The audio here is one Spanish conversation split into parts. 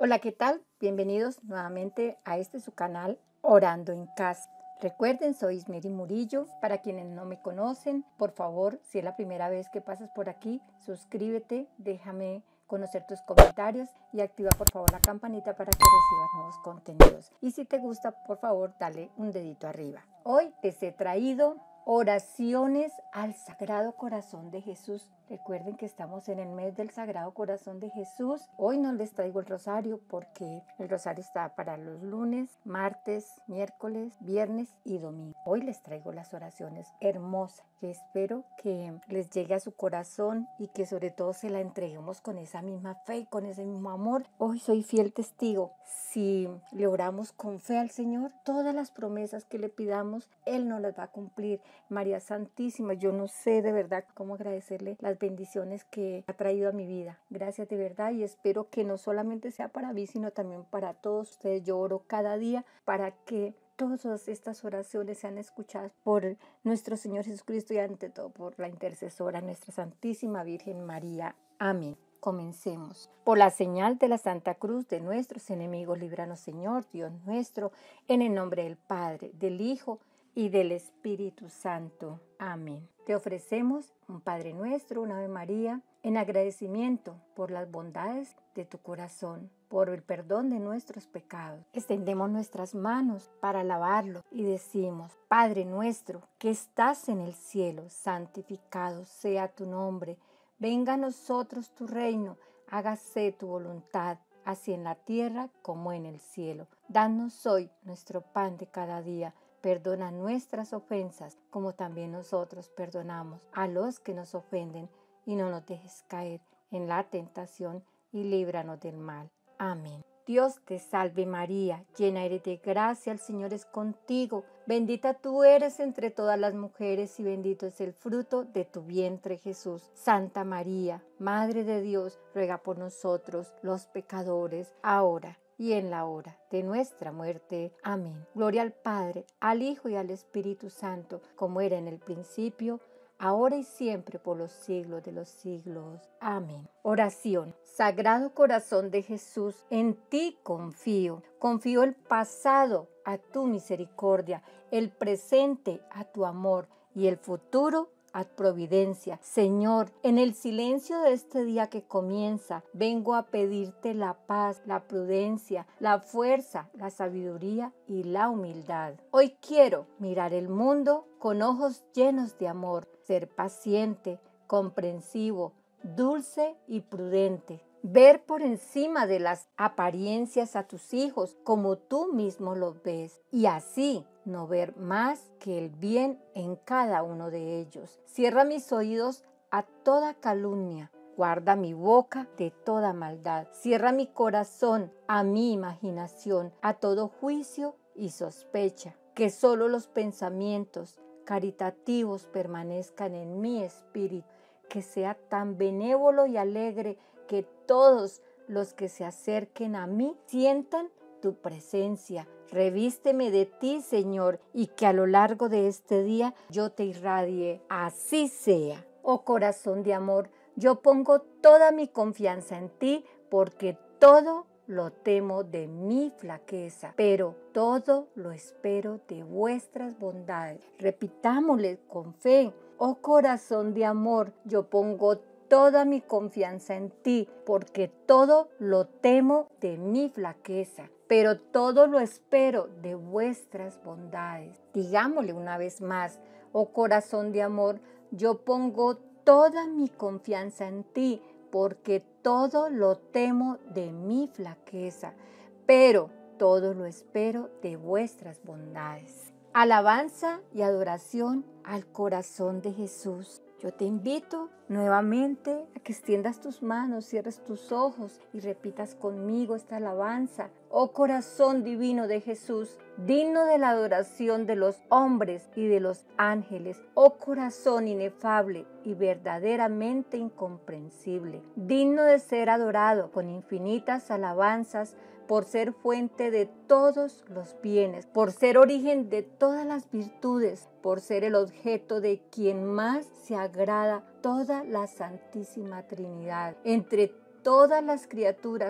Hola, ¿qué tal? Bienvenidos nuevamente a su canal Orando en Casa. Recuerden, soy Ismeri Murillo. Para quienes no me conocen, por favor, si es la primera vez que pasas por aquí, suscríbete, déjame conocer tus comentarios y activa por favor la campanita para que recibas nuevos contenidos. Y si te gusta, por favor, dale un dedito arriba. Hoy les he traído oraciones al Sagrado Corazón de Jesús. Recuerden que estamos en el mes del Sagrado Corazón de Jesús. Hoy no les traigo el rosario porque el rosario está para los lunes, martes, miércoles, viernes y domingo. Hoy les traigo las oraciones hermosas que espero que les llegue a su corazón y que sobre todo se la entreguemos con esa misma fe y con ese mismo amor. Hoy soy fiel testigo. Si le oramos con fe al Señor, todas las promesas que le pidamos, Él nos las va a cumplir. María Santísima, yo no sé de verdad cómo agradecerle las bendiciones que ha traído a mi vida. Gracias de verdad y espero que no solamente sea para mí, sino también para todos ustedes. Yo oro cada día para que todas estas oraciones sean escuchadas por nuestro Señor Jesucristo y ante todo por la intercesora, nuestra Santísima Virgen María. Amén. Comencemos. Por la señal de la Santa Cruz de nuestros enemigos, líbranos, Señor, Dios nuestro, en el nombre del Padre, del Hijo y del Espíritu Santo. Amén. Te ofrecemos un Padre Nuestro, una Ave María, en agradecimiento por las bondades de tu corazón, por el perdón de nuestros pecados. Extendemos nuestras manos para alabarlo y decimos: Padre nuestro que estás en el cielo, santificado sea tu nombre. Venga a nosotros tu reino, hágase tu voluntad, así en la tierra como en el cielo. Danos hoy nuestro pan de cada día. Perdona nuestras ofensas, como también nosotros perdonamos a los que nos ofenden, y no nos dejes caer en la tentación, y líbranos del mal. Amén. Dios te salve María, llena eres de gracia, el Señor es contigo. Bendita tú eres entre todas las mujeres y bendito es el fruto de tu vientre Jesús. Santa María, Madre de Dios, ruega por nosotros los pecadores, ahora y en la hora de nuestra muerte. Amén. Gloria al Padre, al Hijo y al Espíritu Santo, como era en el principio, ahora y siempre, por los siglos de los siglos. Amén. Oración. Sagrado Corazón de Jesús, en ti confío. Confío el pasado a tu misericordia, el presente a tu amor y el futuro a providencia. Señor, en el silencio de este día que comienza, vengo a pedirte la paz, la prudencia, la fuerza, la sabiduría y la humildad. Hoy quiero mirar el mundo con ojos llenos de amor, ser paciente, comprensivo, dulce y prudente. Ver por encima de las apariencias a tus hijos como tú mismo los ves, y así no ver más que el bien en cada uno de ellos. Cierra mis oídos a toda calumnia, guarda mi boca de toda maldad. Cierra mi corazón a mi imaginación, a todo juicio y sospecha. Que solo los pensamientos caritativos permanezcan en mi espíritu. Que sea tan benévolo y alegre que todos los que se acerquen a mí sientan tu presencia. Revísteme de ti, Señor, y que a lo largo de este día yo te irradie. Así sea. Oh corazón de amor, yo pongo toda mi confianza en ti, porque todo lo temo de mi flaqueza, pero todo lo espero de vuestras bondades. Repitámosle con fe: oh corazón de amor, yo pongo toda mi confianza en ti, porque todo lo temo de mi flaqueza, pero todo lo espero de vuestras bondades. Digámosle una vez más: oh corazón de amor, yo pongo toda mi confianza en ti, porque todo lo temo de mi flaqueza, pero todo lo espero de vuestras bondades. Alabanza y adoración al corazón de Jesús. Yo te invito nuevamente a que extiendas tus manos, cierres tus ojos y repitas conmigo esta alabanza. Oh corazón divino de Jesús, digno de la adoración de los hombres y de los ángeles. Oh corazón inefable y verdaderamente incomprensible, digno de ser adorado con infinitas alabanzas, por ser fuente de todos los bienes, por ser origen de todas las virtudes, por ser el objeto de quien más se agrada toda la Santísima Trinidad. Entre todas las criaturas,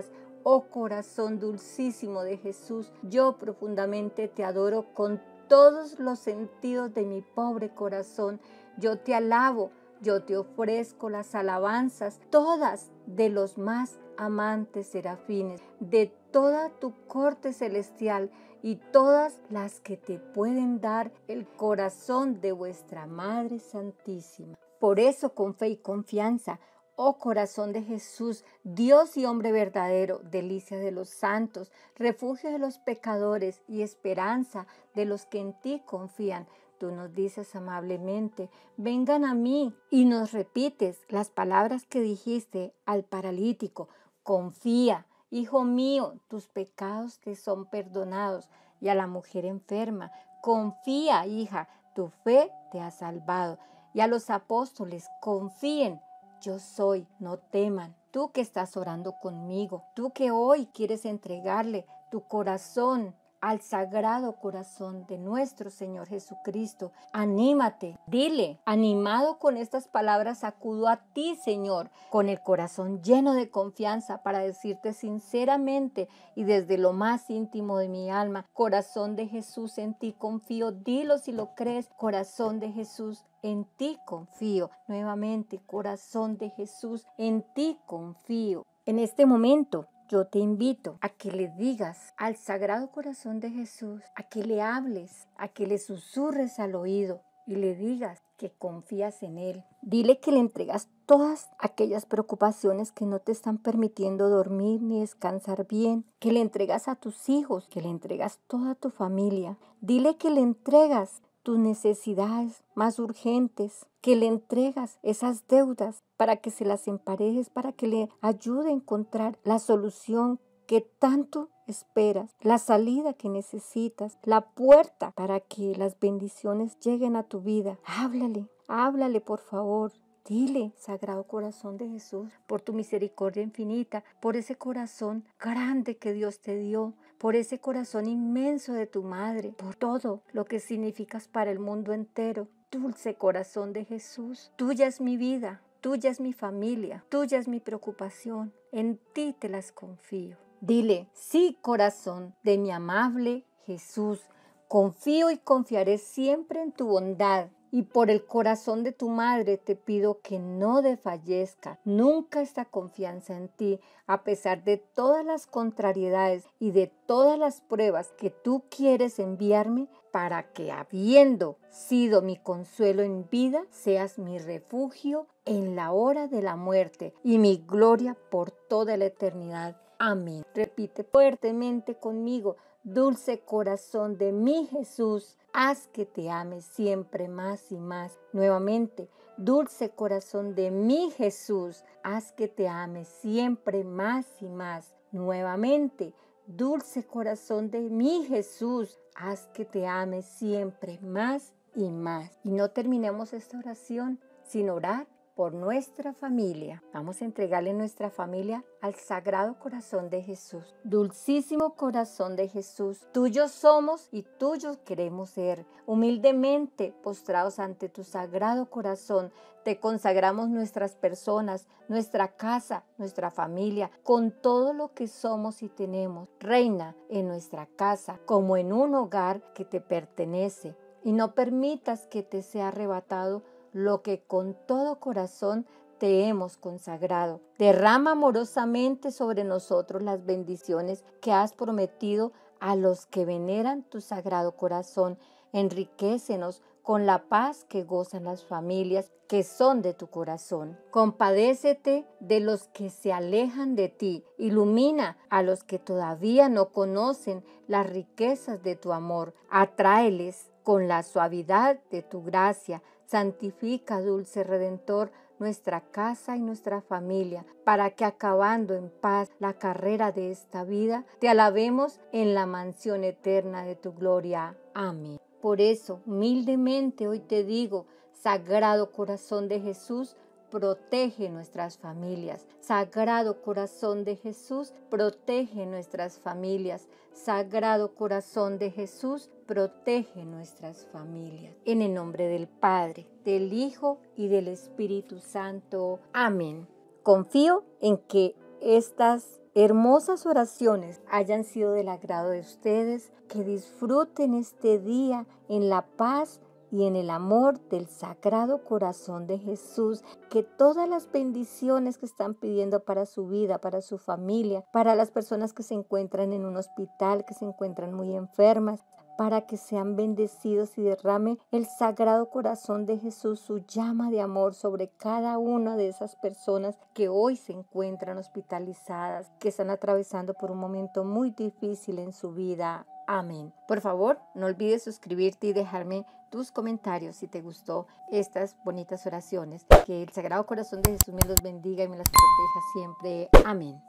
Oh corazón dulcísimo de Jesús, yo profundamente te adoro con todos los sentidos de mi pobre corazón. Yo te alabo, yo te ofrezco las alabanzas, todas de los más amantes serafines, de toda tu corte celestial y todas las que te pueden dar el corazón de vuestra Madre Santísima. Por eso, con fe y confianza, oh corazón de Jesús, Dios y hombre verdadero, delicia de los santos, refugio de los pecadores y esperanza de los que en ti confían, tú nos dices amablemente, vengan a mí, y nos repites las palabras que dijiste al paralítico, confía, hijo mío, tus pecados te son perdonados, y a la mujer enferma, confía, hija, tu fe te ha salvado, y a los apóstoles, confíen, yo soy, no teman. Tú que estás orando conmigo, tú que hoy quieres entregarle tu corazón al sagrado corazón de nuestro Señor Jesucristo, anímate, dile, animado con estas palabras, acudo a ti, Señor, con el corazón lleno de confianza para decirte sinceramente y desde lo más íntimo de mi alma, corazón de Jesús, en ti confío, dilo si lo crees, corazón de Jesús, en ti confío. Nuevamente, corazón de Jesús, en ti confío. En este momento, yo te invito a que le digas al Sagrado Corazón de Jesús, a que le hables, a que le susurres al oído y le digas que confías en Él. Dile que le entregas todas aquellas preocupaciones que no te están permitiendo dormir ni descansar bien, que le entregas a tus hijos, que le entregas toda tu familia. Dile que le entregas tus necesidades más urgentes, que le entregas esas deudas para que se las emparejes, para que le ayude a encontrar la solución que tanto esperas, la salida que necesitas, la puerta para que las bendiciones lleguen a tu vida. Háblale por favor. Dile, Sagrado Corazón de Jesús, por tu misericordia infinita, por ese corazón grande que Dios te dio, por ese corazón inmenso de tu madre, por todo lo que significas para el mundo entero. Dulce corazón de Jesús, tuya es mi vida, tuya es mi familia, tuya es mi preocupación, en ti te las confío. Dile, sí, corazón de mi amable Jesús, confío y confiaré siempre en tu bondad. Y por el corazón de tu madre te pido que no desfallezca nunca esta confianza en ti, a pesar de todas las contrariedades y de todas las pruebas que tú quieres enviarme, para que, habiendo sido mi consuelo en vida, seas mi refugio en la hora de la muerte y mi gloria por toda la eternidad. Amén. Repite fuertemente conmigo, dulce corazón de mi Jesús, haz que te ame siempre más y más. Nuevamente, dulce corazón de mi Jesús, haz que te ame siempre más y más. Nuevamente, dulce corazón de mi Jesús, haz que te ame siempre más y más. Y no terminemos esta oración sin orar por nuestra familia. Vamos a entregarle nuestra familia al Sagrado Corazón de Jesús. Dulcísimo Corazón de Jesús, tuyos somos y tuyos queremos ser. Humildemente postrados ante tu Sagrado Corazón, te consagramos nuestras personas, nuestra casa, nuestra familia, con todo lo que somos y tenemos. Reina en nuestra casa como en un hogar que te pertenece, y no permitas que te sea arrebatado lo que con todo corazón te hemos consagrado. Derrama amorosamente sobre nosotros las bendiciones que has prometido a los que veneran tu sagrado corazón. Enriquécenos con la paz que gozan las familias que son de tu corazón. Compadécete de los que se alejan de ti. Ilumina a los que todavía no conocen las riquezas de tu amor. Atráeles con la suavidad de tu gracia. Santifica, dulce Redentor, nuestra casa y nuestra familia, para que acabando en paz la carrera de esta vida, te alabemos en la mansión eterna de tu gloria. Amén. Por eso, humildemente hoy te digo, Sagrado Corazón de Jesús, protege nuestras familias. Sagrado Corazón de Jesús, protege nuestras familias. Sagrado Corazón de Jesús, protege nuestras familias. En el nombre del Padre, del Hijo y del Espíritu Santo. Amén. Confío en que estas hermosas oraciones hayan sido del agrado de ustedes, que disfruten este día en la paz y en el amor del Sagrado Corazón de Jesús, que todas las bendiciones que están pidiendo para su vida, para su familia, para las personas que se encuentran en un hospital, que se encuentran muy enfermas, para que sean bendecidos y derrame el Sagrado Corazón de Jesús su llama de amor sobre cada una de esas personas que hoy se encuentran hospitalizadas, que están atravesando por un momento muy difícil en su vida. Amén. Por favor, no olvides suscribirte y dejarme tus comentarios si te gustó estas bonitas oraciones. Que el Sagrado Corazón de Jesús me los bendiga y me las proteja siempre. Amén.